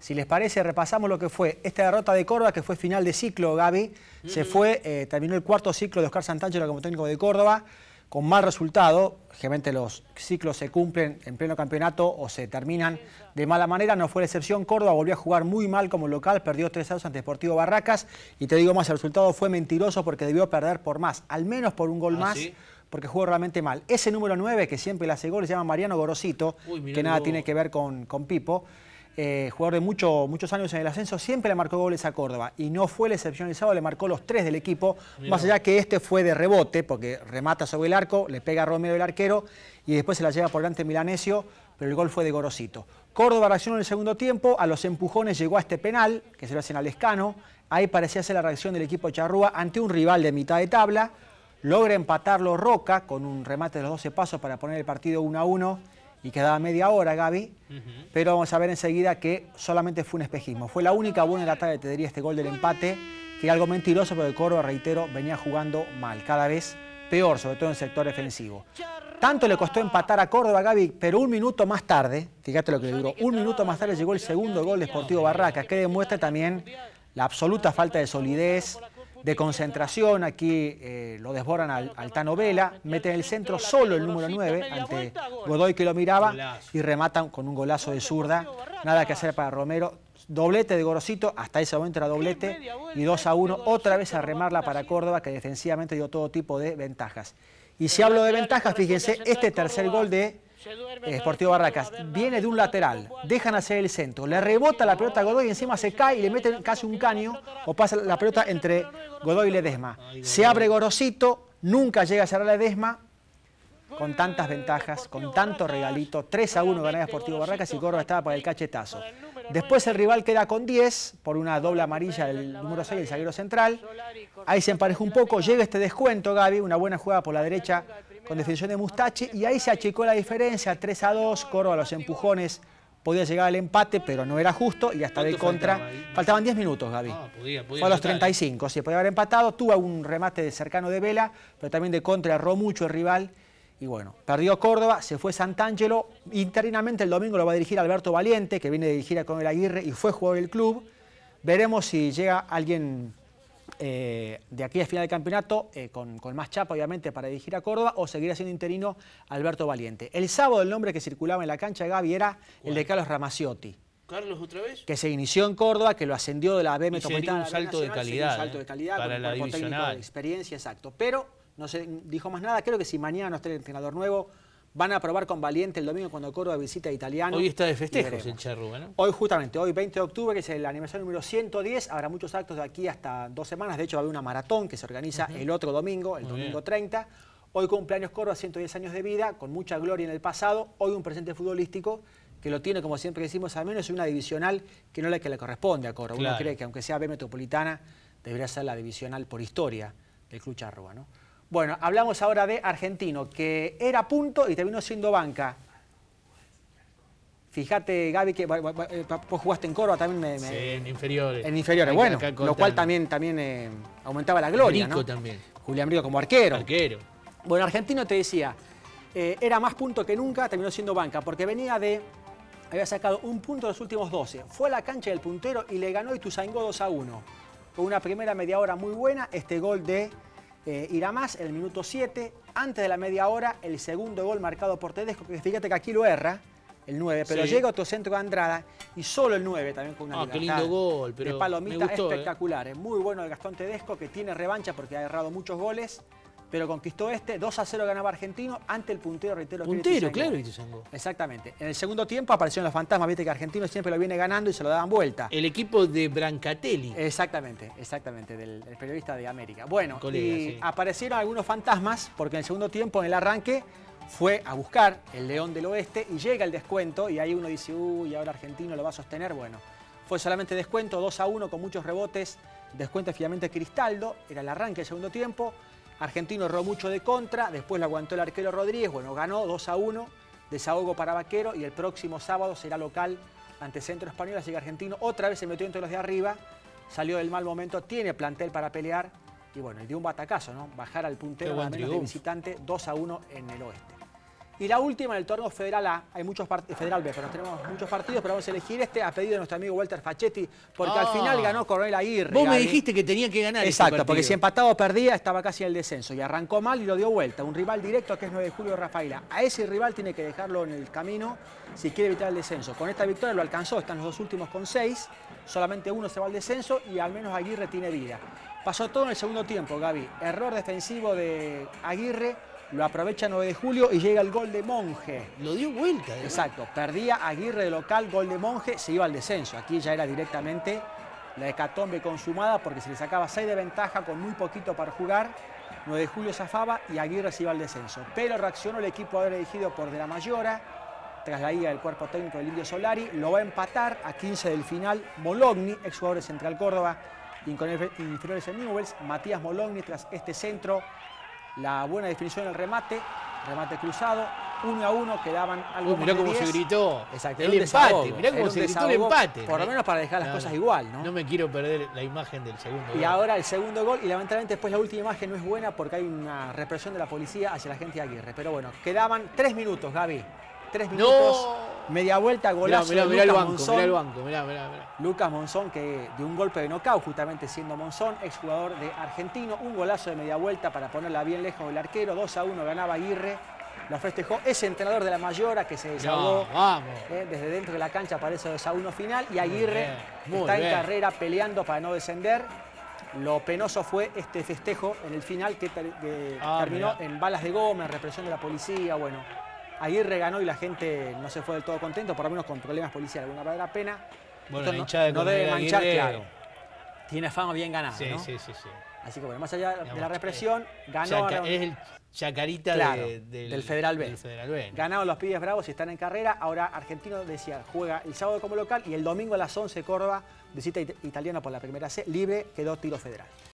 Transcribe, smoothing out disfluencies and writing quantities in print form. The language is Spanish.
Si les parece, repasamos lo que fue esta derrota de Córdoba, que fue final de ciclo, Gaby. Se fue, terminó el cuarto ciclo de Oscar Santangelo como técnico de Córdoba, con mal resultado. Generalmente los ciclos se cumplen en pleno campeonato o se terminan de mala manera. No fue la excepción. Córdoba volvió a jugar muy mal como local, perdió 3-2 ante Deportivo Barracas. Y te digo más, el resultado fue mentiroso porque debió perder por más, al menos por un gol más. ¿Sí? Porque jugó realmente mal. Ese número 9, que siempre le hace goles, se llama Mariano Gorosito, que nada tiene que ver con Pipo. Jugador de muchos años en el ascenso, siempre le marcó goles a Córdoba y no fue la excepción el sábado, le marcó los 3 del equipo, más allá que este fue de rebote, porque remata sobre el arco, le pega a Romero el arquero y después se la lleva por delante Milanesio, pero el gol fue de Gorosito. Córdoba reaccionó en el segundo tiempo, a los empujones llegó a este penal, que se lo hacen a Lescano, ahí parecía ser la reacción del equipo Charrúa ante un rival de mitad de tabla, logra empatarlo Roca con un remate de los 12 pasos para poner el partido 1-1, y quedaba media hora, Gaby, pero vamos a ver enseguida que solamente fue un espejismo. Fue la única buena de la tarde, te diría, este gol del empate, que era algo mentiroso, porque Córdoba, reitero, venía jugando mal, cada vez peor, sobre todo en el sector defensivo. Tanto le costó empatar a Córdoba, Gaby, pero un minuto más tarde, fíjate lo que le duró, un minuto más tarde llegó el segundo gol de Sportivo Barracas, que demuestra también la absoluta falta de solidez, de concentración. Aquí lo desbordan al Tano Vela, meten en el centro solo el número 9 ante Godoy, que lo miraba, y rematan con un golazo de zurda. Nada que hacer para Romero. Doblete de Gorosito, hasta ese momento era doblete, y 2-1, otra vez a remarla para Córdoba, que defensivamente dio todo tipo de ventajas. Y si hablo de ventajas, fíjense, este tercer gol de Sportivo Barracas viene de un lateral, dejan hacer el centro, le rebota la pelota a Godoy y encima se cae y le meten casi un caño o pasa la pelota entre Godoy y Ledesma. Se abre Gorosito, nunca llega a cerrar Ledesma, con tantas ventajas, con tanto regalito, 3-1 ganaba Sportivo Barracas y Córdoba estaba para el cachetazo. Después el rival queda con 10 por una doble amarilla del número 6, el zaguero central. Ahí se emparejó un poco, llega este descuento, Gaby, una buena jugada por la derecha con definición de Mustachi, y ahí se achicó la diferencia, 3-2, Córdoba a los empujones podía llegar al empate, pero no era justo, y hasta de contra. Faltaban 10 minutos, Gaby. Fue a los 35, se podía haber empatado, tuvo un remate de cercano de Vela, pero también de contra erró mucho el rival. Y bueno, perdió Córdoba, se fue Santangelo. Interinamente el domingo lo va a dirigir Alberto Valiente, que viene de dirigir con el Aguirre y fue jugador del club. Veremos si llega alguien de aquí a final del campeonato, con más chapa obviamente para dirigir a Córdoba, o seguirá siendo interino Alberto Valiente. El sábado el nombre que circulaba en la cancha de Gaby era el de Carlos Ramaciotti. ¿Carlos otra vez? Que se inició en Córdoba, que lo ascendió de la B Metropolitana. Un salto de calidad. Un salto de calidad, para la divisional. De experiencia, exacto. Pero no se dijo más nada. Creo que si mañana no está el entrenador nuevo, van a probar con Valiente el domingo cuando Córdoba visita a Italiano. Hoy está de festejos el Charrúa, ¿no? Hoy justamente, hoy 20 de octubre, que es el aniversario número 110, habrá muchos actos de aquí hasta 2 semanas. De hecho, va a haber una maratón que se organiza el otro domingo, el domingo 30. Hoy cumpleaños Córdoba, 110 años de vida, con mucha gloria en el pasado. Hoy un presente futbolístico que lo tiene, como siempre decimos, al menos una divisional que no es la que le corresponde a Córdoba. Uno cree que aunque sea B Metropolitana, debería ser la divisional por historia del Club Charrúa, ¿no? Bueno, hablamos ahora de Argentino, que era punto y terminó siendo banca. Fíjate, Gaby, que vos jugaste en Córdoba también. Sí, en inferiores. En inferiores, bueno, lo cual también aumentaba la gloria, Brico, ¿no? También. Julián Brico como arquero. Arquero. Bueno, Argentino, te decía, era más punto que nunca, terminó siendo banca, porque había sacado un punto de los últimos 12. Fue a la cancha del puntero y le ganó Ituzaingó 2-1. Con una primera media hora muy buena, este gol de Iramás en el minuto 7. Antes de la media hora, el segundo gol marcado por Tedesco, que fíjate que aquí lo erra, el 9, pero llega otro centro de Andrada y solo el 9 también con una libertad. Qué lindo gol, pero de palomita, me gustó, espectacular. Muy bueno el Gastón Tedesco, que tiene revancha porque ha errado muchos goles, pero conquistó 2-0 ganaba Argentino ante el puntero, reitero. Puntero, claro, Ituzaingó. Exactamente. En el segundo tiempo aparecieron los fantasmas, viste que Argentino siempre lo viene ganando y se lo daban vuelta. El equipo de Brancatelli. Exactamente, del periodista de América. Bueno, aparecieron algunos fantasmas porque en el segundo tiempo, en el arranque, fue a buscar el León del Oeste y llega el descuento y ahí uno dice, uy, ahora Argentino lo va a sostener. Bueno, fue solamente descuento, 2-1 con muchos rebotes, descuento finalmente Cristaldo, era el arranque del segundo tiempo. Argentino erró mucho de contra, después lo aguantó el arquero Rodríguez, bueno, ganó 2-1, desahogo para Vaquero y el próximo sábado será local ante Centro Español, así que Argentino otra vez se metió entre los de arriba, salió del mal momento, tiene plantel para pelear y bueno, dio un batacazo, ¿no? Bajar al puntero de visitante 2-1 en el oeste. Y la última en el torneo Federal A, hay muchos Federal B, pero tenemos muchos partidos, pero vamos a elegir este a pedido de nuestro amigo Walter Fachetti, porque al final ganó Coronel Aguirre. Vos me dijiste que tenía que ganar. Exacto, porque si empataba o perdía estaba casi en el descenso y arrancó mal y lo dio vuelta. Un rival directo que es 9 de julio Rafaela. A ese rival tiene que dejarlo en el camino si quiere evitar el descenso. Con esta victoria lo alcanzó, están los dos últimos con 6, solamente uno se va al descenso y al menos Aguirre tiene vida. Pasó todo en el segundo tiempo, Gaby. Error defensivo de Aguirre. Lo aprovecha 9 de julio y llega el gol de Monje. Lo dio vuelta. Exacto. Perdía Aguirre de local, gol de Monje, se iba al descenso. Aquí ya era directamente la hecatombe consumada porque se le sacaba 6 de ventaja con muy poquito para jugar. 9 de julio zafaba y Aguirre se iba al descenso. Pero reaccionó el equipo haber dirigido por De la Mayora, tras la ida del cuerpo técnico del Indio Solari. Lo va a empatar a 15 del final Mologni, exjugador de Central Córdoba, y con inferiores en Newell's. Matías Mologni tras este centro. La buena definición en el remate cruzado, 1-1, quedaban algo Mirá más de cómo 10. se gritó. Exacto, el empate, mirá cómo se gritó el empate. Por lo menos para dejar las cosas igual, ¿no? No me quiero perder la imagen del segundo gol. Y ahora el segundo gol, y lamentablemente después la última imagen no es buena porque hay una represión de la policía hacia la gente de Aguirre. Pero bueno, quedaban 3 minutos, Gaby. 3 minutos, media vuelta, golazo de mirá el Lucas banco, Monzón. mirá el banco, mirá. Lucas Monzón, que de un golpe de nocaut, justamente siendo Monzón, exjugador de Argentino, un golazo de media vuelta para ponerla bien lejos del arquero, 2-1 ganaba Aguirre, lo festejó ese entrenador de la Mayora que se desahogó desde dentro de la cancha para ese 2-1 final, y Aguirre está en carrera peleando para no descender. Lo penoso fue este festejo en el final que terminó en balas de goma, en represión de la policía, bueno. Aguirre ganó y la gente no se fue del todo contento, por lo menos con problemas policiales, una verdadera pena. Bueno, esto la hinchada de no debe manchar, Aguirre, claro. Tiene fama bien ganada, sí, ¿no? Sí. Así que bueno, más allá de la represión, ganó... Es el Chacarita del Federal B. Del Federal B, ¿no? Ganaron los pibes bravos y están en carrera. Ahora Argentino, decía, juega el sábado como local y el domingo a las 11 Córdoba, visita italiana por la primera C, libre, quedó tiro federal.